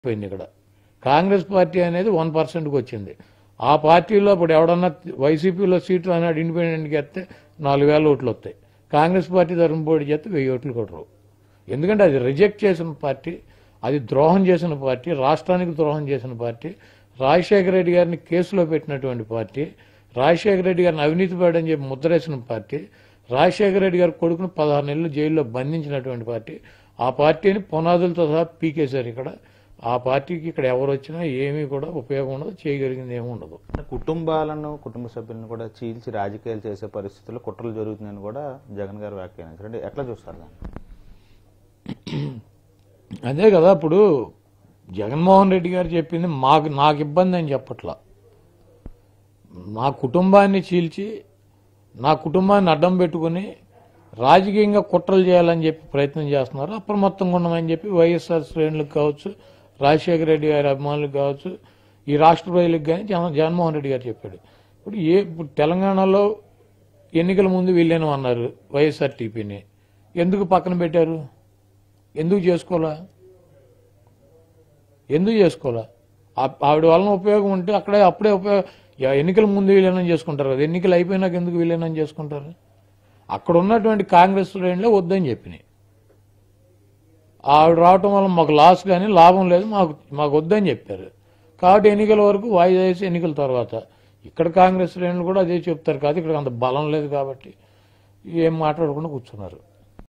పోయింది ఇక్కడ. కాంగ్రెస్ పార్టీ అనేది 1%కి వచ్చింది. ఆ పార్టీలో ఇప్పుడు ఎవడన్నా వైసీపీలో సీట్లు అన్నాడు ఇండిపెండెంట్కి ఎత్తే 4,000 ఓట్లు వస్తాయి. కాంగ్రెస్ పార్టీ తరఫున పోటీ చేస్తే 1000 ఓట్లు కూడా రావు. ఎందుకంటే అది రిజెక్ట్ చేసిన పార్టీ, అది ద్రోహం చేసిన పార్టీ, రాష్ట్రానికి ద్రోహం చేసిన పార్టీ, రాజశేఖర రెడ్డి గారిని కేసులో పెట్టినటువంటి పార్టీ, రాజశేఖర రెడ్డి గారిని అవినీతి పడని చెప్పి ముద్రేసిన పార్టీ, రాజశేఖర రెడ్డి గారి కొడుకును 16 నెలలు జైల్లో బంధించినటువంటి పార్టీ. ఆ పార్టీని పునాదులతో సహా పీకేశారు ఇక్కడ. ఆ పార్టీకి ఇక్కడ ఎవరు వచ్చినా ఏమీ కూడా ఉపయోగం ఉండదు, చేయగలిగింది ఏమి ఉండదు. కుటుంబాలను, కుటుంబ సభ్యులను కూడా చీల్చి రాజకీయాలు చేసే పరిస్థితుల్లో కుట్రలు జరుగుతున్నాయని కూడా జగన్ గారు వ్యాఖ్యానించారు. అంటే ఎట్లా చూస్తారు దాన్ని? అదే కదా ఇప్పుడు జగన్మోహన్ రెడ్డి గారు చెప్పింది నాకు ఇబ్బంది అని చెప్పట్లా. నా కుటుంబాన్ని చీల్చి నా కుటుంబాన్ని అడ్డం పెట్టుకుని రాజకీయంగా కుట్రలు చేయాలని చెప్పి ప్రయత్నం చేస్తున్నారు. అప్రమత్తంగా ఉండమని చెప్పి వైఎస్ఆర్ శ్రేణులకు కావచ్చు, రాజశేఖర రెడ్డి గారి అభిమానులకు కావచ్చు, ఈ రాష్ట్ర ప్రజలకు కానీ జగన్మోహన్ రెడ్డి గారు చెప్పాడు. ఇప్పుడు తెలంగాణలో ఎన్నికల ముందు వీళ్ళేనో అన్నారు వైఎస్ఆర్ టీపీని. ఎందుకు పక్కన పెట్టారు? ఎందుకు చేసుకోవాలా? ఆవిడ వలన ఉపయోగం ఉంటే అప్పుడే ఉపయోగం. ఎన్నికల ముందు విలీనం చేసుకుంటారు కదా, ఎన్నికలు అయిపోయినాక ఎందుకు విలీనం చేసుకుంటారు? అక్కడ ఉన్నటువంటి కాంగ్రెస్ శ్రేణులే వద్దని చెప్పినాయి. ఆవిడ రావటం వల్ల మాకు లాస్ కానీ లాభం లేదు, మాకు వద్దని చెప్పారు. కాబట్టి ఎన్నికల వరకు వాయిదా వేసి ఎన్నికల తర్వాత ఇక్కడ కాంగ్రెస్ శ్రేణులు కూడా అదే చెప్తారు. కాదు ఇక్కడ అంత బలం లేదు కాబట్టి ఏం మాట్లాడకుండా కూర్చున్నారు.